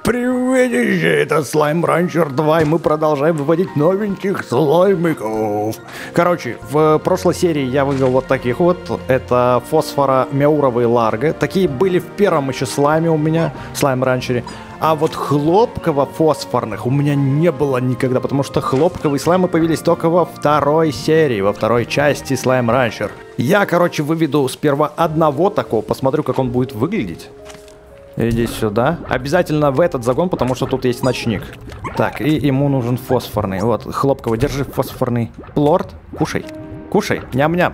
Приветище, это Slime Rancher 2, и мы продолжаем выводить новеньких слаймиков. Короче, в прошлой серии я вывел вот таких вот. Это фосфоро-мяуровые ларго. Такие были в первом еще слайме у меня, Slime Rancher. А вот хлопково-фосфорных у меня не было никогда, потому что хлопковые слаймы появились только во второй серии, во второй части Slime Rancher. Я, короче, выведу сперва одного такого, посмотрю, как он будет выглядеть. Иди сюда. Обязательно в этот загон, потому что тут есть ночник. Так, и ему нужен фосфорный. Вот, хлопковый, держи фосфорный плорт. Кушай, кушай, ням-ням.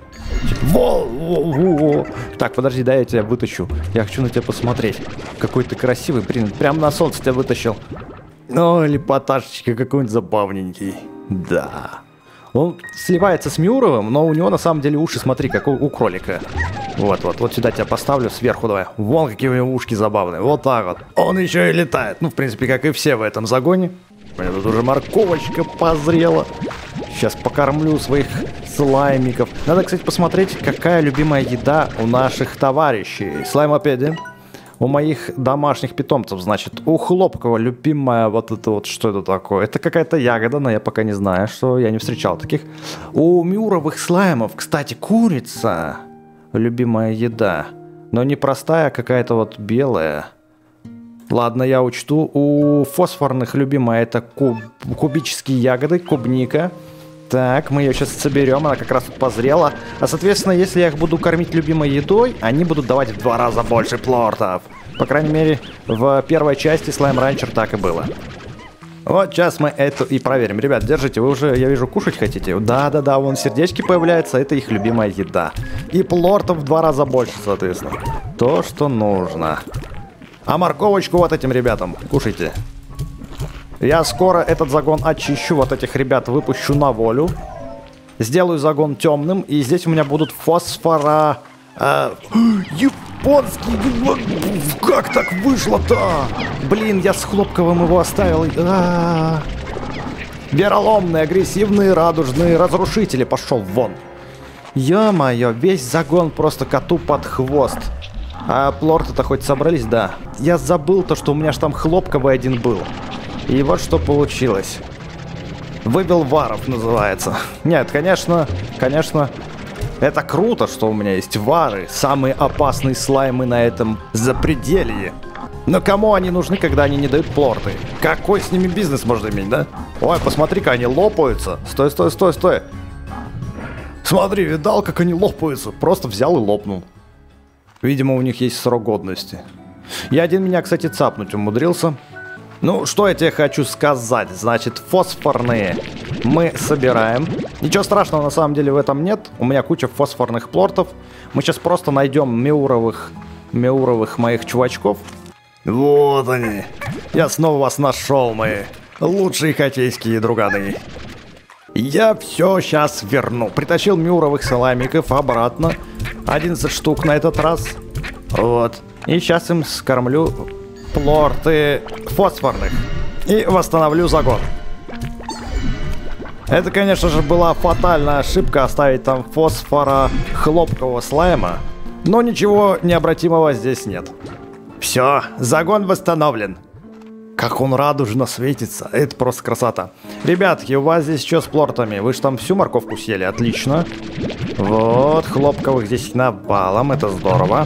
Во-во-во. Так, подожди, дай я тебя вытащу. Я хочу на тебя посмотреть. Какой ты красивый, блин. Прям на солнце тебя вытащил. Ой, лепоташечка, какой-нибудь забавненький. Да. Он сливается с Мяуровым, но у него на самом деле уши, смотри, как у кролика. Вот сюда тебя поставлю сверху, давай. Вон какие у него ушки забавные, вот так вот. Он еще и летает, ну, в принципе, как и все в этом загоне. У меня тут уже морковочка позрела. Сейчас покормлю своих слаймиков. Надо, кстати, посмотреть, какая любимая еда у наших товарищей. Слаймопеди. У моих домашних питомцев, значит, у хлопкового любимая вот это вот, что это такое? Это какая-то ягода, но я пока не знаю, что я не встречал таких. У мяуровых слаймов, кстати, курица. Любимая еда. Но не простая, а какая-то вот белая. Ладно, я учту. У фосфорных любимая это кубические ягоды, клубника. Так, мы ее сейчас соберем, она как раз тут позрела. А, соответственно, если я их буду кормить любимой едой, они будут давать в 2 раза больше плортов. По крайней мере, в первой части Slime Rancher так и было. Вот сейчас мы это и проверим. Ребят, держите, вы уже, я вижу, кушать хотите? Да-да-да, вон сердечки появляются, это их любимая еда. И плортов в 2 раза больше, соответственно. То, что нужно. А морковочку вот этим ребятам кушайте. Я скоро этот загон очищу, вот этих ребят выпущу на волю. Сделаю загон темным, и здесь у меня будут фосфора... японский... Как так вышло-то? Блин, я с хлопковым его оставил. Вероломные, агрессивные, радужные разрушители. Пошел вон. Ё-моё, весь загон просто коту под хвост. А плорты-то хоть собрались? Да. Я забыл то, что у меня ж там хлопковый один был. И вот что получилось. Выбил варов, называется. Нет, конечно, это круто, что у меня есть вары. Самые опасные слаймы на этом запределье. Но кому они нужны, когда они не дают плорты? Какой с ними бизнес можно иметь, да? Ой, посмотри-ка, они лопаются. Стой, стой, стой, стой. Смотри, видал, как они лопаются? Просто взял и лопнул. Видимо, у них есть срок годности. Я один меня, кстати, цапнуть умудрился. Ну, что я тебе хочу сказать? Значит, фосфорные мы собираем. Ничего страшного на самом деле в этом нет. У меня куча фосфорных плортов. Мы сейчас просто найдем мяуровых моих чувачков. Вот они. Я снова вас нашел, мои лучшие хоккейские друганы. Я все сейчас верну. Притащил мяуровых слаймиков обратно. 11 штук на этот раз. Вот. И сейчас им скормлю... плорты фосфорных. И восстановлю загон. Это, конечно же, была фатальная ошибка оставить там фосфора хлопкового слайма. Но ничего необратимого здесь нет. Все, загон восстановлен. Как он радужно светится. Это просто красота. Ребятки, у вас здесь что с плортами? Вы же там всю морковку съели. Отлично. Вот, хлопковых здесь навалом. Это здорово.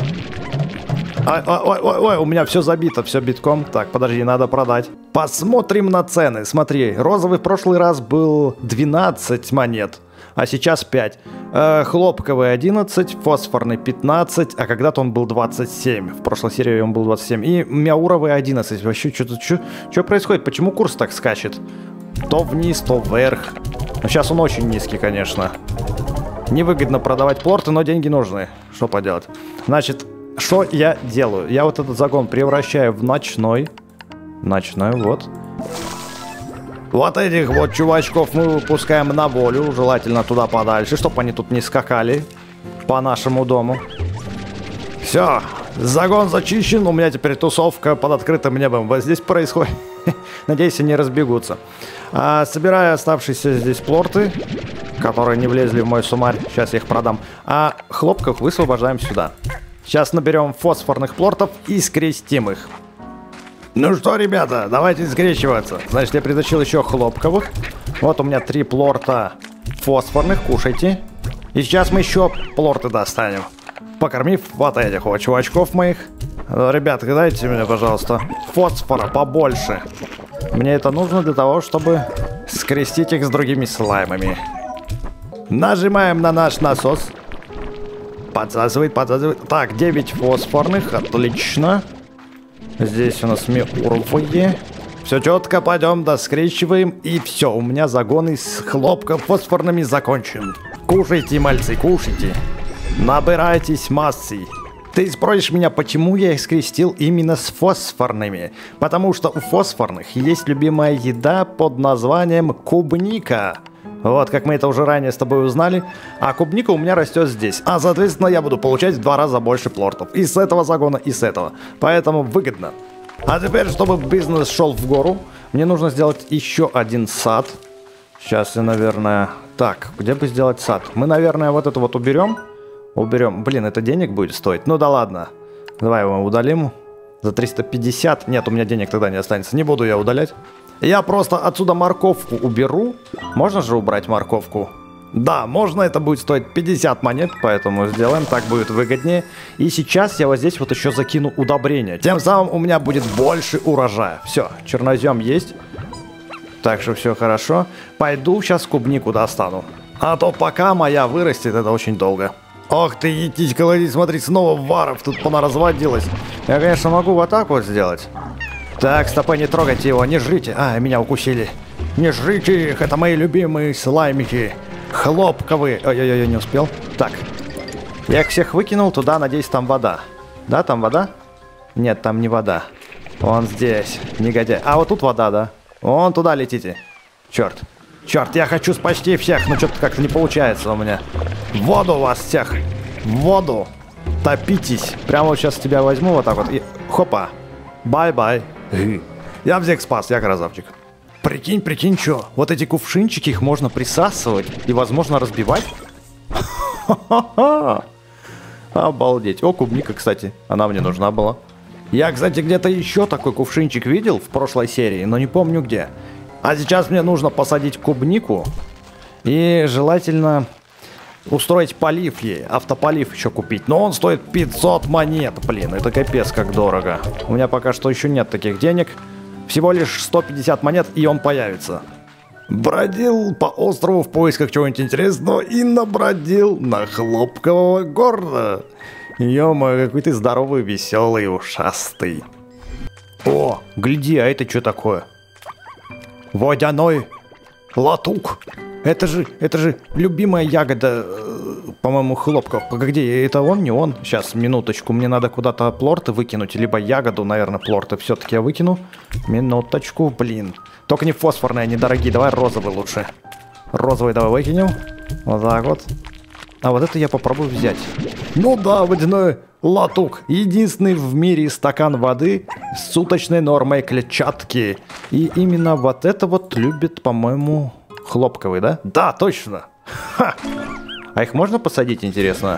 Ой, у меня все забито, все битком. Так, подожди, надо продать. Посмотрим на цены. Смотри, розовый в прошлый раз был 12 монет, а сейчас 5. Хлопковый 11, фосфорный 15, а когда-то он был 27. В прошлой серии он был 27. И мяуровый 11. Вообще, что происходит? Почему курс так скачет? То вниз, то вверх. Но сейчас он очень низкий, конечно. Невыгодно продавать плорты, но деньги нужны. Что поделать? Значит... Что я делаю? Я вот этот загон превращаю в ночной. Ночной, вот. Вот этих вот чувачков мы выпускаем на волю. Желательно туда подальше, чтобы они тут не скакали по нашему дому. Все, загон зачищен. У меня теперь тусовка под открытым небом. Вот здесь происходит. Надеюсь, они разбегутся. Собираю оставшиеся здесь плорты, которые не влезли в мой суммарь. Сейчас я их продам. А хлопков высвобождаем сюда. Сейчас наберем фосфорных плортов и скрестим их. Ну что, ребята, давайте скрещиваться. Значит, я притащил еще хлопковых. Вот у меня 3 плорта фосфорных, кушайте. И сейчас мы еще плорты достанем, покормив вот этих вот чувачков моих. Ребята, дайте мне, пожалуйста, фосфора побольше. Мне это нужно для того, чтобы скрестить их с другими слаймами. Нажимаем на наш насос. Подсасывает, подсасывает. Так, 9 фосфорных, отлично. Здесь у нас миуровые. Все четко, пойдем, доскрещиваем. И все, у меня загоны с хлопком фосфорными закончен. Кушайте, мальцы, кушайте. Набирайтесь массой. Ты спросишь меня, почему я их скрестил именно с фосфорными? Потому что у фосфорных есть любимая еда под названием клубника. Вот, как мы это уже ранее с тобой узнали. А клубника у меня растет здесь. А, соответственно, я буду получать в 2 раза больше плортов. И с этого загона, и с этого. Поэтому выгодно. А теперь, чтобы бизнес шел в гору, мне нужно сделать еще один сад. Сейчас я, наверное... Так, где бы сделать сад? Мы, наверное, вот это вот уберем. Уберем. Блин, это денег будет стоить? Ну да ладно. Давай его удалим. За 350. Нет, у меня денег тогда не останется. Не буду я удалять. Я просто отсюда морковку уберу. Можно же убрать морковку? Да, можно. Это будет стоить 50 монет. Поэтому сделаем. Так будет выгоднее. И сейчас я вот здесь вот еще закину удобрения. Тем самым у меня будет больше урожая. Все, чернозем есть. Так что все хорошо. Пойду сейчас клубнику достану. А то пока моя вырастет, это очень долго. Ох ты, етись, колодец, смотри, снова варов тут понаразводилось. Я, конечно, могу вот так вот сделать. Так, стопы, не трогайте его, не жрите. А, меня укусили. Не жрите их, это мои любимые слаймики. Хлопковые. Ой-ой-ой, не успел. Так, я их всех выкинул туда, надеюсь, там вода. Да, там вода? Нет, там не вода. Вон здесь, негодяй. А, вот тут вода, да? Вон туда летите. Черт. Черт, я хочу спасти всех, но что-то как-то не получается у меня. В воду вас всех. В воду. Топитесь. Прямо вот сейчас тебя возьму вот так вот и... Хопа. Бай-бай. Я всех спас, я красавчик. Прикинь, прикинь, что? Вот эти кувшинчики, их можно присасывать и, возможно, разбивать. Ха-ха-ха. Обалдеть. О, клубника, кстати. Она мне нужна была. Я, кстати, где-то еще такой кувшинчик видел в прошлой серии, но не помню где. А сейчас мне нужно посадить клубнику и желательно устроить полив ей, автополив еще купить. Но он стоит 500 монет, блин, это капец как дорого. У меня пока что еще нет таких денег. Всего лишь 150 монет и он появится. Бродил по острову в поисках чего-нибудь интересного и набродил на хлопкового горда. Ё-моё, какой ты здоровый, веселый, ушастый. О, гляди, а это что такое? Водяной латук. Это же любимая ягода, по-моему, хлопков. Погоди, это он, не он? Сейчас, минуточку, мне надо куда-то плорты выкинуть, либо ягоду, наверное, плорты все-таки я выкину. Минуточку, блин. Только не фосфорные, они дорогие, давай розовый лучше. Розовый давай выкинем. Вот так вот. А вот это я попробую взять. Ну да, водяной латук. Единственный в мире стакан воды с суточной нормой клетчатки. И именно вот это вот любит, по-моему, хлопковый, да? Да, точно. Ха. А их можно посадить, интересно?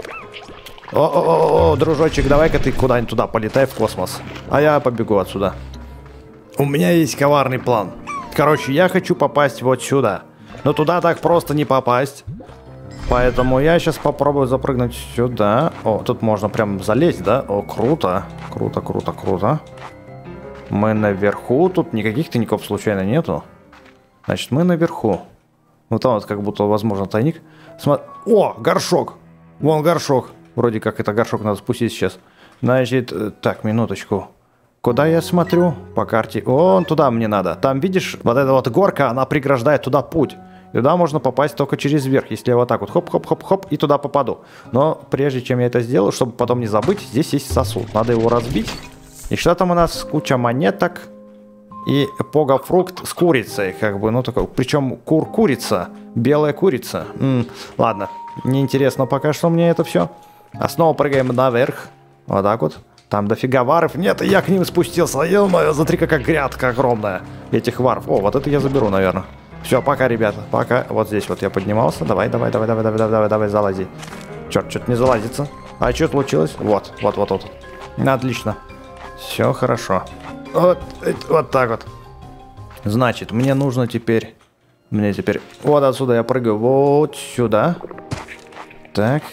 О, дружочек, давай-ка ты куда-нибудь туда полетай в космос. А я побегу отсюда. У меня есть коварный план. Короче, я хочу попасть вот сюда. Но туда так просто не попасть. Поэтому я сейчас попробую запрыгнуть сюда. О, тут можно прям залезть, да? О, круто. Круто, круто, круто. Мы наверху. Тут никаких тайников случайно нету. Значит, мы наверху. Вот там вот как будто, возможно, тайник. О, горшок. Вон горшок. Вроде как это горшок надо спустить сейчас. Значит, так, минуточку. Куда я смотрю? По карте. Вон туда мне надо. Там, видишь, вот эта вот горка, она преграждает туда путь. Туда можно попасть только через верх, если я вот так вот хоп-хоп-хоп-хоп и туда попаду. Но прежде чем я это сделаю, чтобы потом не забыть, здесь есть сосуд. Надо его разбить. И что там у нас? Куча монеток. И пога-фрукт с курицей, как бы, ну такой. Причем курица, белая курица. Ладно, неинтересно пока что мне это все. А снова прыгаем наверх. Вот так вот. Там дофига варов. Нет, я к ним спустился. Ё-моё, смотри, какая грядка огромная этих варов. О, вот это я заберу, наверное. Все, пока, ребята, пока. Вот здесь вот я поднимался. Давай, залази. Черт, что-то не залазится. А что случилось? Вот. Отлично. Все хорошо. Вот так вот. Значит, мне нужно теперь... Вот отсюда я прыгаю вот сюда. Так.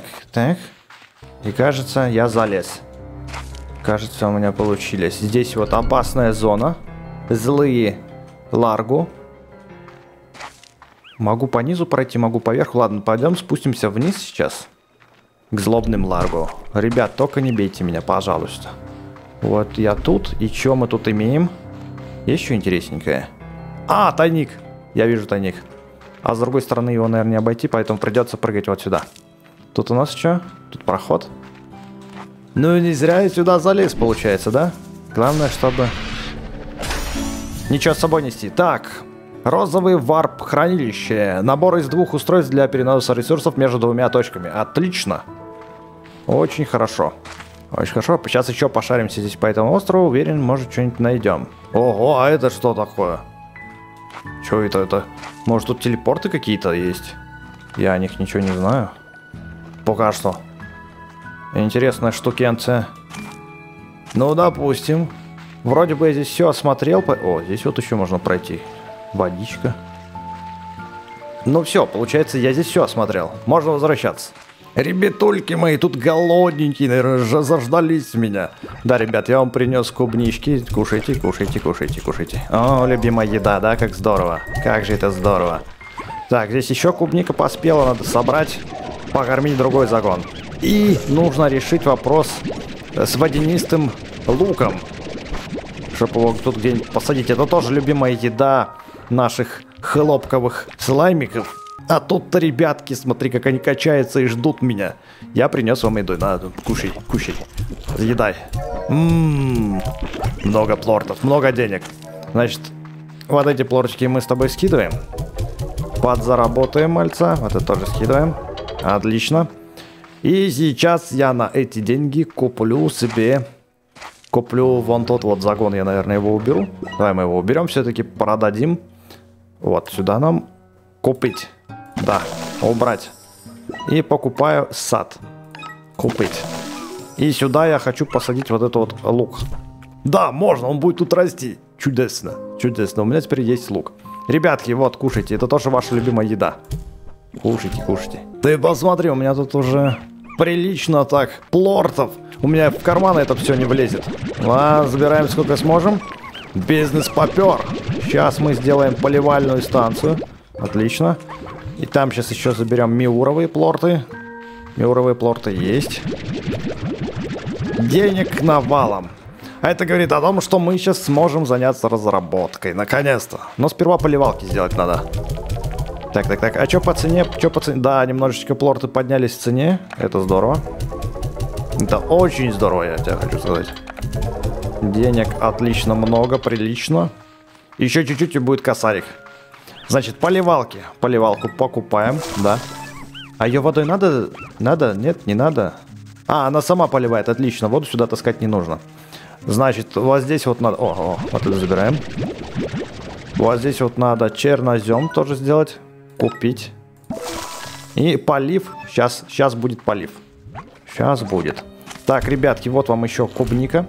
И кажется, я залез. Кажется, у меня получилось. Здесь вот опасная зона. Злые ларгу. Могу по низу пройти, могу поверху. Ладно, пойдем спустимся вниз сейчас. К злобным ларгу. Ребят, только не бейте меня, пожалуйста. Вот я тут. И что мы тут имеем? Есть что интересненькое? А, тайник. Я вижу тайник. А с другой стороны его, наверное, не обойти, поэтому придется прыгать вот сюда. Тут у нас что? Тут проход. Ну и не зря я сюда залез, получается, да? Главное, чтобы... Ничего с собой нести. Так, розовый варп-хранилище. Набор из 2 устройств для переноса ресурсов между 2 точками. Отлично. Очень хорошо. Очень хорошо. Сейчас еще пошаримся здесь по этому острову. Уверен, может, что-нибудь найдем. Ого, а это что такое? Что это? Может, тут телепорты какие-то есть? Я о них ничего не знаю. Пока что. Интересная штукенция. Ну, допустим. Вроде бы я здесь все осмотрел. О, здесь вот еще можно пройти. Водичка. Ну все, получается, я здесь все осмотрел. Можно возвращаться. Ребятульки мои, тут голодненькие, наверное, заждались меня. Да, ребят, я вам принес клубнички. Кушайте. О, любимая еда, да, как здорово. Как же это здорово. Так, здесь еще клубника поспела, надо собрать, покормить другой загон. И нужно решить вопрос с водянистым луком. Чтобы его тут где-нибудь посадить. Это тоже любимая еда наших хлопковых слаймиков. А тут-то, ребятки, смотри, как они качаются и ждут меня. Я принес вам еду. Надо, кушай. Съедай. Много плортов, много денег. Значит, вот эти плортики мы с тобой скидываем. Подзаработаем мальца. Вот это тоже скидываем. Отлично. И сейчас я на эти деньги куплю себе... Куплю вон тот вот загон. Я, наверное, его уберу. Давай мы его уберем. Все-таки продадим. Вот сюда нам купить. Да, убрать. И покупаю сад. Купить. И сюда я хочу посадить вот этот вот лук. Да, можно, он будет тут расти. Чудесно. У меня теперь есть лук. Ребятки, вот, кушайте. Это тоже ваша любимая еда. Кушайте. Ты посмотри, у меня тут уже прилично так плортов. У меня в карман это все не влезет. Ладно, забираем сколько сможем. Бизнес попер. Сейчас мы сделаем поливальную станцию. Отлично. И там сейчас еще заберем миуровые плорты. Миуровые плорты есть. Денег навалом. А это говорит о том, что мы сейчас сможем заняться разработкой. Наконец-то. Но сперва поливалки сделать надо. Так. А что по цене? Да, немножечко плорты поднялись в цене. Это здорово. Это очень здорово, я тебе хочу сказать. Денег отлично много, прилично. Еще чуть-чуть и будет косарик. Значит, поливалки. Поливалку покупаем, да. А ее водой надо? Надо? Нет, не надо. А, она сама поливает, отлично. Воду сюда таскать не нужно. Значит, вот здесь вот надо... О, вот это забираем. Вот здесь вот надо чернозем тоже сделать. Купить. И полив. Сейчас будет полив. Сейчас будет. Так, ребятки, вот вам еще клубника.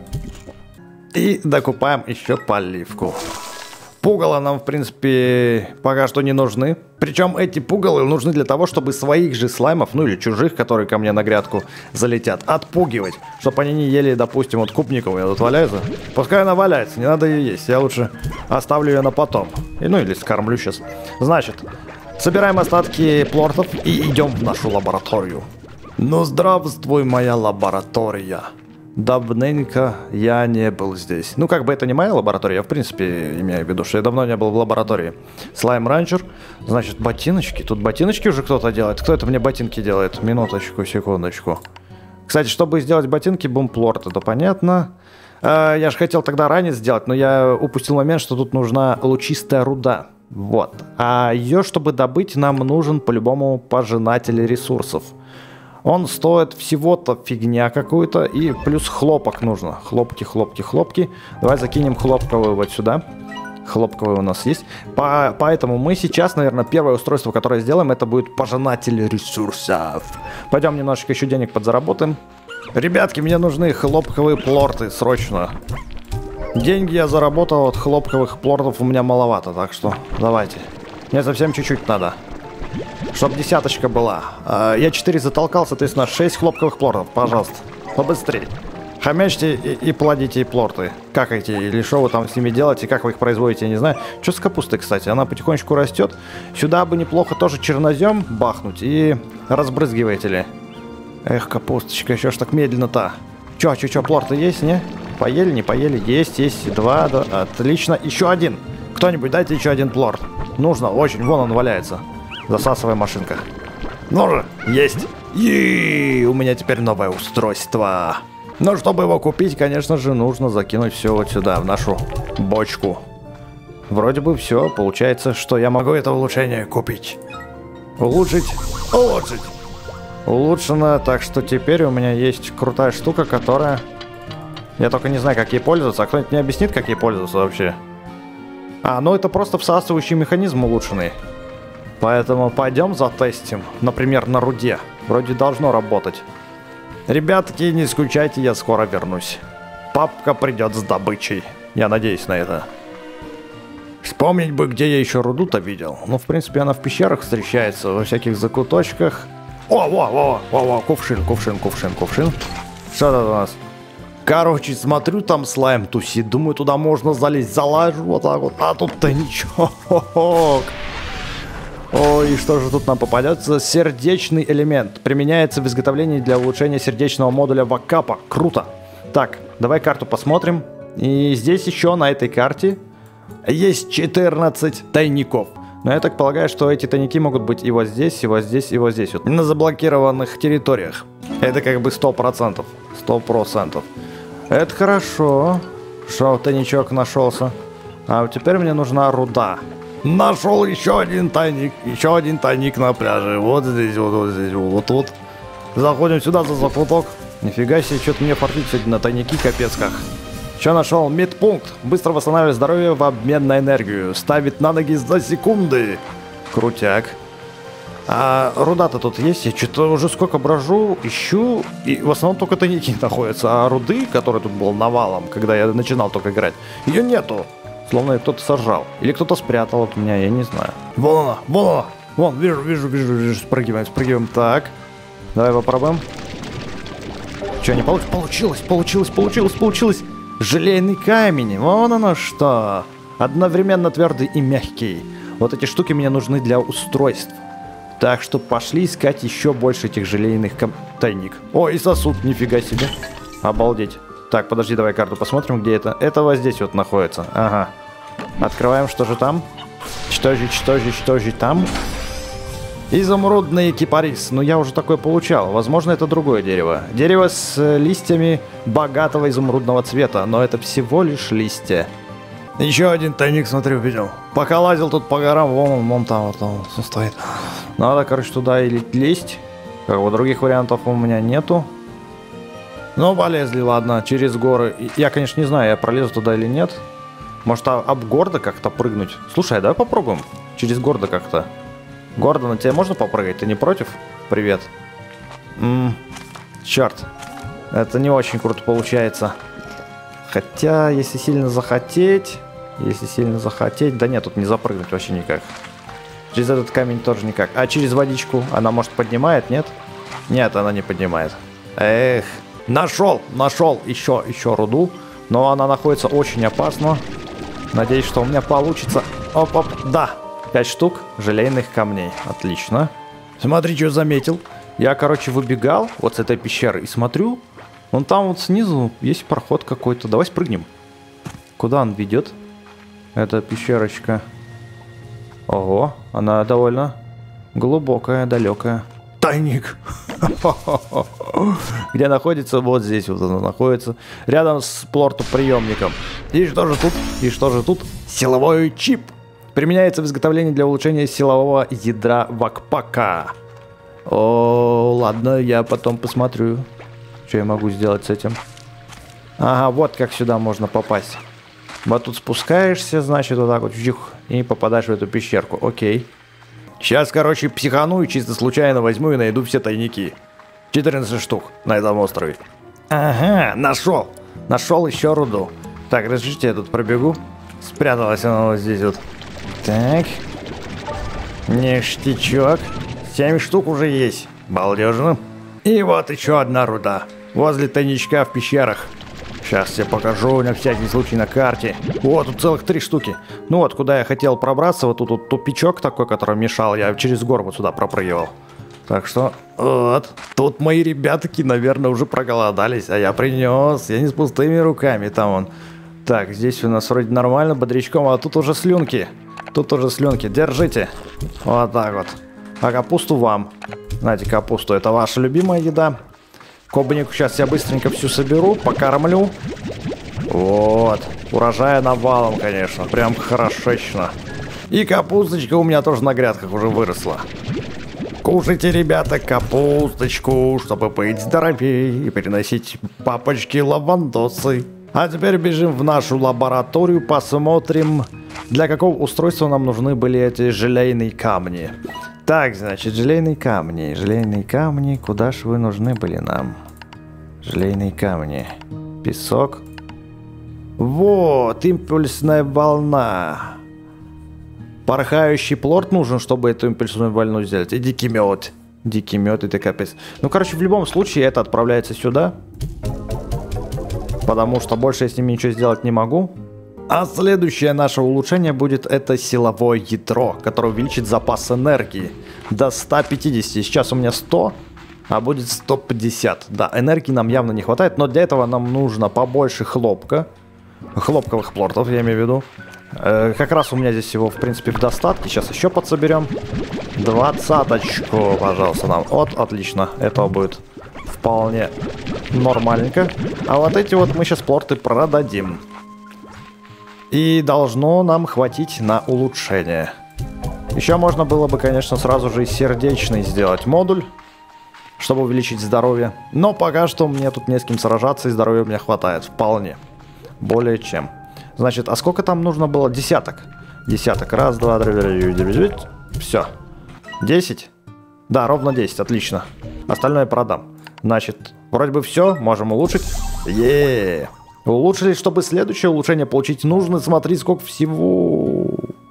И докупаем еще поливку. Пугало нам, в принципе, пока что не нужны. Причем эти пугалы нужны для того, чтобы своих же слаймов, ну или чужих, которые ко мне на грядку залетят, отпугивать. Чтобы они не ели, допустим, вот клубнику у меня тут валяется. Пускай она валяется, не надо ее есть. Я лучше оставлю ее на потом. Ну или скормлю сейчас. Значит, собираем остатки плортов и идем в нашу лабораторию. Ну здравствуй, моя лаборатория. Давненько я не был здесь. Ну, как бы это не моя лаборатория, я в принципе имею в виду, что я давно не был в лаборатории. Слайм ранчер. Значит, ботиночки. Тут ботиночки уже кто-то делает. Кто это мне ботинки делает? Минуточку, секундочку. Кстати, чтобы сделать ботинки, бумплорт, это понятно. Я же хотел тогда ранее сделать, но я упустил момент, что тут нужна лучистая руда. Вот. А ее, чтобы добыть, нам нужен по-любому пожинатель ресурсов. Он стоит всего-то фигня какую-то. И плюс хлопок нужно. Хлопки. Давай закинем хлопковую вот сюда. Хлопковый у нас есть. Поэтому мы сейчас, наверное, первое устройство, которое сделаем, это будет пожинатель ресурсов. Пойдем немножечко еще денег подзаработаем. Ребятки, мне нужны хлопковые плорты срочно. Деньги я заработал от хлопковых плортов, у меня маловато, так что давайте. Мне совсем чуть-чуть надо. Чтоб десяточка была. Я 4 затолкал, соответственно, 6 хлопковых плортов, пожалуйста. Побыстрее. Хомячьте и плодите плорты. Какайте, или что вы там с ними делаете, как вы их производите, я не знаю. Что с капустой, кстати? Она потихонечку растет. Сюда бы неплохо тоже чернозем бахнуть и разбрызгиватели. Эх, капусточка, еще ж так медленно-то. Че, плорты есть, не? Поели, не поели? Есть, 2, да. Отлично. Еще один. Кто-нибудь дайте еще один плорт. Нужно, очень, вон он валяется. Засасывай машинка. Ну же, есть. И у меня теперь новое устройство. Но чтобы его купить, конечно же, нужно закинуть все вот сюда, в нашу бочку. Вроде бы все, получается, что я могу это улучшение купить. Улучшить. Улучшено, так что теперь у меня есть крутая штука, которая... Я только не знаю, как ей пользоваться. А кто-нибудь мне объяснит, как ей пользоваться вообще? Ну это просто всасывающий механизм улучшенный. Поэтому пойдем затестим. Например, на руде. Вроде должно работать. Ребятки, не скучайте, я скоро вернусь. Папка придет с добычей. Я надеюсь на это. Вспомнить бы, где я еще руду-то видел. Ну, в принципе, она в пещерах встречается, во всяких закуточках. О, кувшин. Что это у нас? Короче, смотрю, там слайм тусит. Думаю, туда можно залезть. Залажу вот так вот. А тут-то ничего. Ой, что же тут нам попадется? Сердечный элемент. Применяется в изготовлении для улучшения сердечного модуля вакапа. Круто. Так, давай карту посмотрим. И здесь еще на этой карте есть 14 тайников. Но я так полагаю, что эти тайники могут быть и вот здесь, и вот здесь, и вот здесь. Вот, на заблокированных территориях. Это как бы 100%. 100%. Это хорошо, что тайничок нашелся. А вот теперь мне нужна руда. Нашел еще один тайник на пляже. Вот здесь, вот тут. Заходим сюда за закуток. Нифига себе, что-то мне фартит сегодня на тайники, капец как. Что нашел? Медпункт. Быстро восстанавливает здоровье в обмен на энергию. Ставит на ноги за секунды. Крутяк. А руда-то тут есть? Я что-то уже сколько брожу, ищу, и в основном только тайники находятся. А руды, которая тут была навалом, когда я начинал только играть, ее нету. Словно ее кто-то сожрал. Или кто-то спрятал от меня, я не знаю. Вон она. Вон, вижу. Спрыгиваем. Так. Давай попробуем. Что, не получилось? Получилось. Желейный камень. Вон оно что. Одновременно твердый и мягкий. Вот эти штуки мне нужны для устройств. Так что пошли искать еще больше этих желейных тайник. О, и сосуд, нифига себе. Обалдеть. Так, подожди, давай карту посмотрим, где это. Это вот здесь вот находится. Ага. Открываем, что же там? Что же там? Изумрудный кипарис. Ну, я уже такое получал. Возможно, это другое дерево. Дерево с листьями богатого изумрудного цвета. Но это всего лишь листья. Еще один тайник, смотрю, видел. Пока лазил тут по горам, вон там вот он стоит. Надо, короче, туда или лезть. Как бы других вариантов у меня нету. Ну, полезли, ладно, через горы. Я, конечно, не знаю, я пролезу туда или нет. Может, об гордо как-то прыгнуть? Слушай, давай попробуем. Через гордо как-то. Гордо, на тебя можно попрыгать? Ты не против? Привет. Черт. Это не очень круто получается. Хотя, если сильно захотеть... Да нет, тут не запрыгнуть вообще никак. Через этот камень тоже никак. А через водичку она, может, поднимает, нет? Нет, она не поднимает. Эх. Нашел еще руду. Но она находится очень опасно. Надеюсь, что у меня получится. Оп, да. 5 штук желейных камней. Отлично. Смотри, что заметил. Я, короче, выбегал вот с этой пещеры и смотрю. Вон там вот снизу есть проход какой-то. Давай спрыгнем. Куда он ведет? Эта пещерочка. Ого, она довольно глубокая, далекая. Тайник. Где находится? Вот здесь вот она находится. Рядом с плортоприемником. И что же тут? Силовой чип. Применяется в изготовлении для улучшения силового ядра вакпака. О, ладно, я потом посмотрю, что я могу сделать с этим. Ага, вот как сюда можно попасть. Вот тут спускаешься, значит, вот так вот, и попадаешь в эту пещерку. Окей. Сейчас, короче, психану и чисто случайно возьму и найду все тайники. 14 штук на этом острове. Ага, нашел еще руду. Так, разрешите, я тут пробегу. Спряталась она вот здесь вот. Так. Ништячок. 7 штук уже есть. Балдежно. И вот еще одна руда. Возле тайничка в пещерах. Сейчас я покажу на всякий случай на карте. Вот, тут целых 3 штуки. Ну вот, куда я хотел пробраться. Вот тут вот тупичок такой, который мешал. Я через гору вот сюда пропрыгивал. Так что, вот. Тут мои ребятки, наверное, уже проголодались. А я принес. Я не с пустыми руками. Там он. Так, здесь у нас вроде нормально, бодрячком. А тут уже слюнки. Тут уже слюнки. Держите. Вот так вот. А капусту вам. Знаете, капусту. Это ваша любимая еда. Кобнику сейчас я быстренько всю соберу, покормлю. Вот. Урожая навалом, конечно. Прям хорошечно. И капусточка у меня тоже на грядках уже выросла. Кушайте, ребята, капусточку, чтобы быть здоровее и переносить папочки лавандосы. А теперь бежим в нашу лабораторию, посмотрим, для какого устройства нам нужны были эти желейные камни. Так, значит, желейные камни, куда ж вы нужны были нам? Желейные камни, песок. Вот, импульсная волна. Порхающий плорт нужен, чтобы эту импульсную волну сделать. И дикий мед. Дикий мед, это капец. Ну, короче, в любом случае это отправляется сюда. Потому что больше я с ними ничего сделать не могу. А следующее наше улучшение будет это силовое ядро, которое увеличит запас энергии до 150. Сейчас у меня 100, а будет 150. Да, энергии нам явно не хватает, но для этого нам нужно побольше хлопка. Хлопковых плортов, я имею в виду. Как раз у меня здесь его, в принципе, в достатке. Сейчас еще подсоберем. 20-очку, пожалуйста, нам. Вот, отлично. Этого будет вполне нормальненько. А вот эти вот мы сейчас плорты продадим. И должно нам хватить на улучшение. Еще можно было бы, конечно, сразу же и сердечный сделать модуль, чтобы увеличить здоровье. Но пока что мне тут не с кем сражаться, и здоровья у меня хватает вполне. Более чем. Значит, а сколько там нужно было? Десяток. Десяток. Раз, два, три. Все. 10? Да, ровно 10. Отлично. Остальное продам. Значит, вроде бы все. Можем улучшить. Еее. Улучшили, чтобы следующее улучшение получить, нужно смотреть, сколько всего.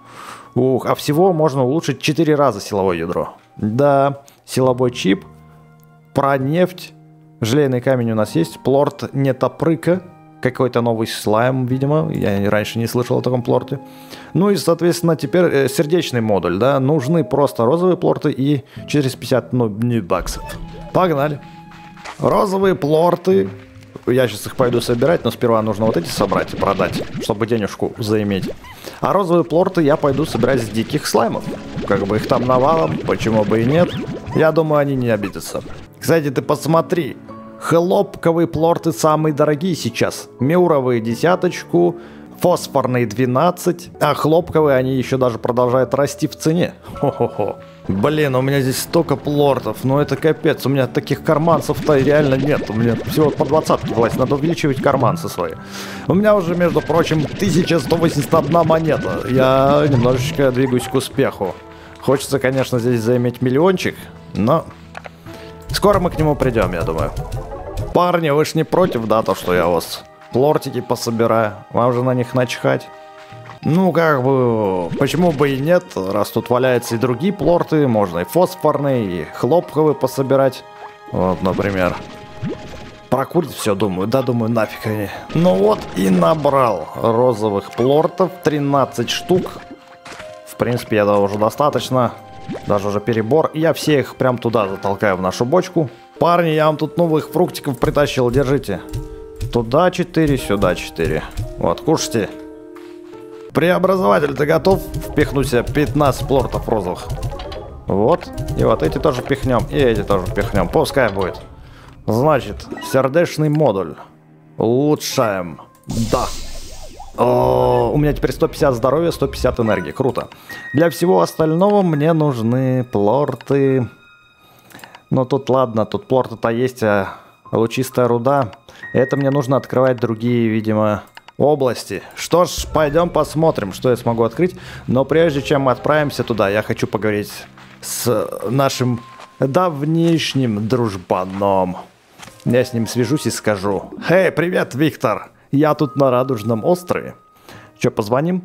Ух, а всего можно улучшить 4 раза силовое ядро. Да, силовой чип, про нефть, желейный камень у нас есть, плорт нетопрыка, какой-то новый слайм, видимо, я раньше не слышал о таком плорте. Ну и, соответственно, теперь сердечный модуль, да, нужны просто розовые плорты и 450 баксов. Погнали. Розовые плорты. Я сейчас их пойду собирать, но сперва нужно вот эти собрать и продать, чтобы денежку заиметь. А розовые плорты я пойду собирать с диких слаймов. Как бы их там навалом, почему бы и нет. Я думаю, они не обидятся. Кстати, ты посмотри. Хлопковые плорты самые дорогие сейчас. Мюровые 10, фосфорные 12, а хлопковые они еще даже продолжают расти в цене. Хо-хо-хо. Блин, у меня здесь столько плортов, ну это капец, у меня таких карманцев-то реально нет, у меня всего по 20 власть, надо увеличивать карманцы свои. У меня уже, между прочим, 1181 монета, я немножечко двигаюсь к успеху. Хочется, конечно, здесь заиметь миллиончик, но скоро мы к нему придем, я думаю. Парни, вы ж не против, да, то, что я у вас плортики пособираю, вам же на них начхать? Ну, как бы, почему бы и нет, раз тут валяются и другие плорты, можно и фосфорные, и хлопковые пособирать. Вот, например. Прокурить все, думаю, да, думаю, нафиг они. Ну вот и набрал розовых плортов, 13 штук. В принципе, этого уже достаточно, даже уже перебор. И я все их прям туда затолкаю в нашу бочку. Парни, я вам тут новых фруктиков притащил, держите. Туда 4, сюда 4. Вот, кушайте. Преобразователь, ты готов впихнуть себе 15 плортов розовых? Вот. И вот эти тоже впихнем. И эти тоже впихнем. Пускай будет. Значит, сердечный модуль. Улучшаем. Да. О, у меня теперь 150 здоровья, 150 энергии. Круто. Для всего остального мне нужны плорты. Ну тут ладно, тут плорты-то есть, а лучистая руда. Это мне нужно открывать другие, видимо, области. Что ж, пойдем посмотрим, что я смогу открыть. Но прежде чем мы отправимся туда, я хочу поговорить с нашим давнишним дружбаном. Я с ним свяжусь и скажу: «Эй, привет, Виктор! Я тут на Радужном острове. Че, позвоним?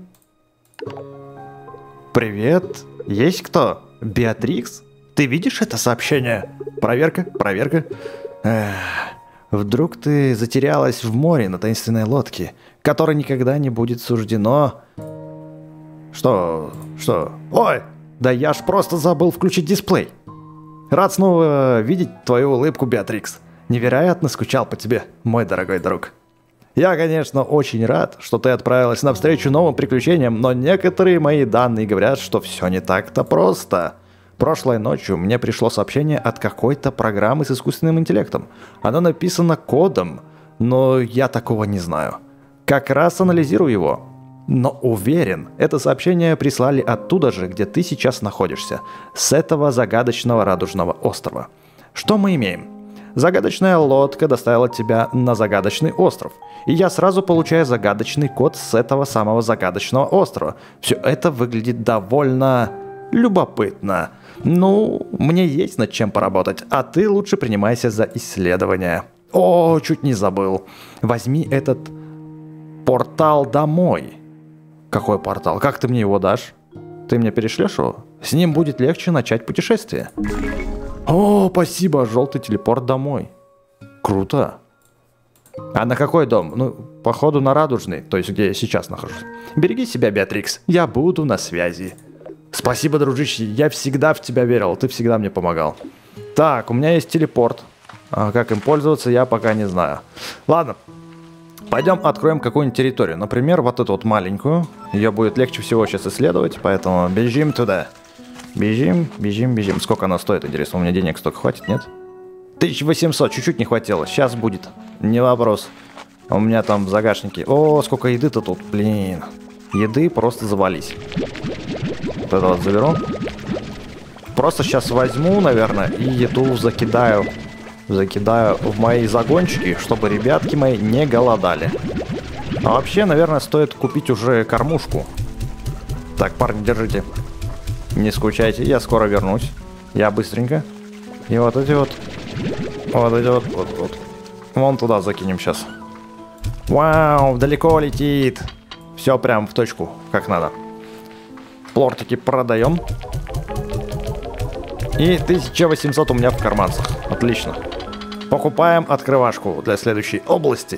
Привет. Есть кто? Беатрикс? Ты видишь это сообщение? Проверка, проверка. Вдруг ты затерялась в море на таинственной лодке, которой никогда не будет суждено... Что? Ой, да я ж просто забыл включить дисплей. Рад снова видеть твою улыбку, Беатрикс. Невероятно скучал по тебе, мой дорогой друг. Я, конечно, очень рад, что ты отправилась навстречу новым приключениям, но некоторые мои данные говорят, что все не так-то просто. Прошлой ночью мне пришло сообщение от какой-то программы с искусственным интеллектом. Оно написано кодом, но я такого не знаю. Как раз анализирую его. Но уверен, это сообщение прислали оттуда же, где ты сейчас находишься, с этого загадочного Радужного острова. Что мы имеем? Загадочная лодка доставила тебя на загадочный остров, и я сразу получаю загадочный код с этого самого загадочного острова. Все это выглядит довольно любопытно. Ну, мне есть над чем поработать, а ты лучше принимайся за исследование. О, чуть не забыл. Возьми этот портал домой. Какой портал? Как ты мне его дашь? Ты мне перешлешь его? С ним будет легче начать путешествие. О, спасибо, желтый телепорт домой. Круто. А на какой дом? Ну, походу на Радужный, то есть где я сейчас нахожусь. Береги себя, Беатрикс, я буду на связи. Спасибо, дружище, я всегда в тебя верил, ты всегда мне помогал. Так, у меня есть телепорт. А как им пользоваться, я пока не знаю. Ладно. Пойдем откроем какую-нибудь территорию. Например, вот эту вот маленькую. Ее будет легче всего сейчас исследовать, поэтому бежим туда. Бежим. Сколько она стоит, интересно? У меня денег столько хватит, нет? 1800, чуть-чуть не хватило. Сейчас будет. Не вопрос. У меня там в загашнике. О, сколько еды-то тут, блин. Еды просто завались. Вот это вот заберу. Просто сейчас возьму, наверное, и еду закидаю в мои загончики, чтобы ребятки мои не голодали. А вообще, наверное, стоит купить уже кормушку. Так, парни, держите. Не скучайте, я скоро вернусь. Я быстренько. И вот эти вот. Вот. Вон туда закинем сейчас. Вау, далеко летит. Все прям в точку, как надо. Плортики продаем. И 1800 у меня в карманцах. Отлично. Покупаем открывашку для следующей области.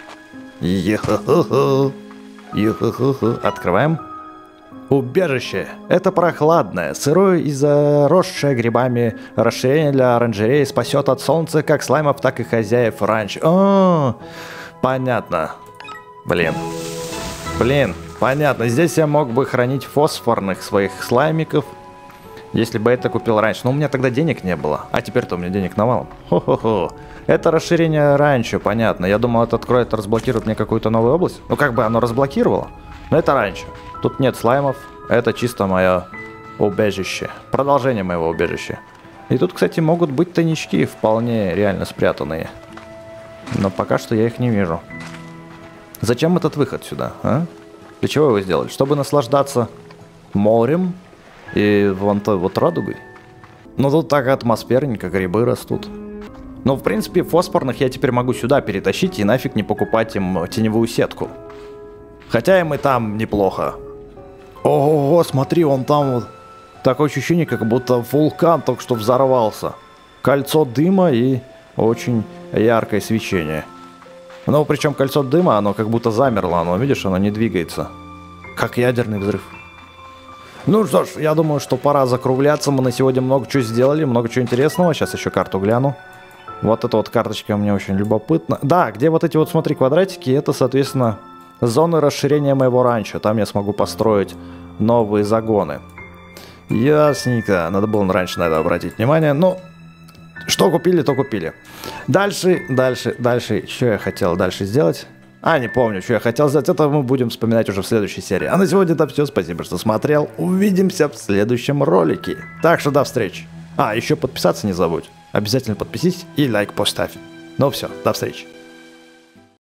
Открываем. Убежище. Это прохладное, сырое и заросшее грибами расширение для оранжереи спасет от солнца как слаймов, так и хозяев раньше. О, понятно. Блин, понятно. Здесь я мог бы хранить фосфорных своих слаймиков, если бы это купил раньше. Но у меня тогда денег не было. А теперь-то у меня денег навалом. Хо-хо-хо. Это расширение раньше, понятно. Я думал, это откроет, разблокирует мне какую-то новую область. Ну, как бы оно разблокировало. Но это раньше. Тут нет слаймов. Это чисто мое убежище. Продолжение моего убежища. И тут, кстати, могут быть тайнички, вполне реально спрятанные. Но пока что я их не вижу. Зачем этот выход сюда, а? Для чего его сделали? Чтобы наслаждаться морем и вон той вот радугой? Ну тут так атмосферненько, грибы растут. Ну, в принципе, фосфорных я теперь могу сюда перетащить и нафиг не покупать им теневую сетку. Хотя им и там неплохо. Ого, смотри, он там вот. Такое ощущение, как будто вулкан только что взорвался. Кольцо дыма и очень яркое свечение. Ну, причем кольцо дыма, оно как будто замерло, оно, видишь, оно не двигается. Как ядерный взрыв. Ну что ж, я думаю, что пора закругляться. Мы на сегодня много чего сделали, много чего интересного. Сейчас еще карту гляну. Вот эта вот карточка мне очень любопытна. Да, где вот эти вот, смотри, квадратики, это, соответственно, зоны расширения моего ранчо. Там я смогу построить новые загоны. Ясненько. Надо было раньше на это обратить внимание. Ну, что купили, то купили. Дальше. Что я хотел дальше сделать? Не помню, что я хотел сделать. Это мы будем вспоминать уже в следующей серии. А на сегодня это все. Спасибо, что смотрел. Увидимся в следующем ролике. Так что до встречи. Еще подписаться не забудь. Обязательно подпишись и лайк поставь. Ну все, до встречи.